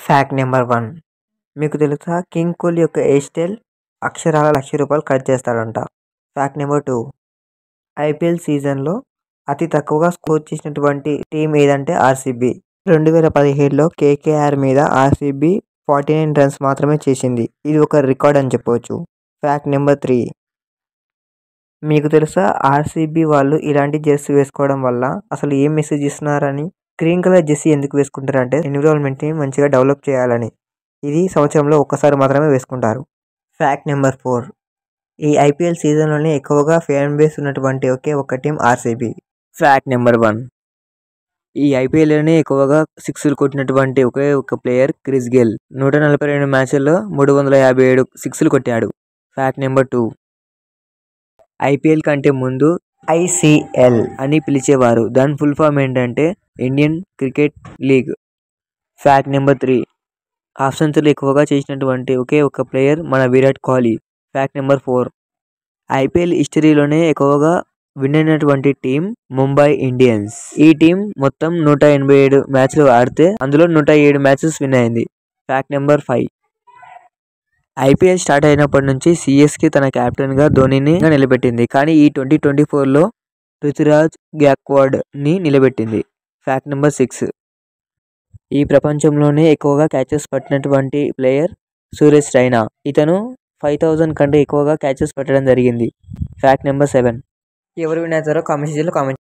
Fact number 1. మీకు తెలుసా king Kohli యొక్క హెయిర్ స్టైల్ అక్షరాల ₹1,00,000 కట్ చేస్తాడంట. Fact number 2. ఐపీఎల్ సీజన్లో అతి తక్కువగా స్కోర్ చేసినటువంటి టీం ఏదంటే ఆర్సీబీ. 2017లో కేకేఆర్ మీద ఆర్సీబీ 49 రన్స్ మాత్రమే చేసింది. ఇది ఒక రికార్డ్ అని చెప్పవచ్చు. Fact number 3. మీకు తెలుసా ఆర్సీబీ వాళ్ళు ఇలాంటి జెర్సీ వేసుకోవడం వల్ల అసలు ఏం మెసేజ్ ఇస్తున్నారని? గ్రీన్ కలర్ జెర్సీ ఎందుకు వేసుకుంటారంటే ఎన్విరాన్మెంట్ని మంచిగా డెవలప్ చేయాలని. ఇది సంవత్సరంలో ఒక్కసారి మాత్రమే వేసుకుంటారు. Fact number 4. ఈ ఐపీఎల్ సీజన్లోనే ఎక్కువగా ఫ్యాన్ బేస్ ఉన్నటువంటి ఒకే ఒక టీం ఆర్సీబీ. Fact number 1. ఈ ఐపీఎల్లోనే ఎక్కువగా సిక్స్లు కొట్టినటువంటి ఒకే ఒక ప్లేయర్ క్రిస్ గేల్. 142 మ్యాచ్ల్లో 357 సిక్స్లు కొట్టాడు. Fact number 2. ఐపీఎల్ కంటే ముందు ఐసీఎల్ అని పిలిచేవారు. దాని ఫుల్ ఫామ్ ఏంటంటే Indian cricket league. Fact number 3. Half century ఎక్కువగా చేసినటువంటి ఒకే ఒక ప్లేయర్ మన Virat Kohli. Fact number 4. IPL హిస్టరీలోనే ఎక్కువగా విన్ అయినటువంటి టీం ముంబై ఇండియన్స్. ఈ టీం మొత్తం 187 మ్యాచ్లు ఆడితే అందులో 107 మ్యాచెస్ విన్ అయింది. Fact number 5. ఐపీఎల్ స్టార్ట్ అయినప్పటి నుంచి సిఎస్కే తన కెప్టెన్గా ధోనీని నిలబెట్టింది. కానీ ఈ 2024లో రుతురాజ్ గ్యాక్వాడ్ని నిలబెట్టింది. Fact number 6. ఈ ప్రపంచంలోనే ఎక్కువగా క్యాచెస్ పట్టినటువంటి ప్లేయర్ సురేష్ రైనా. ఇతను 5000 కంటే ఎక్కువగా క్యాచెస్ పట్టడం జరిగింది. Fact number 7. ఎవరు విన్ అవుతారో కామెంట్ సెక్షన్లో కామెంట్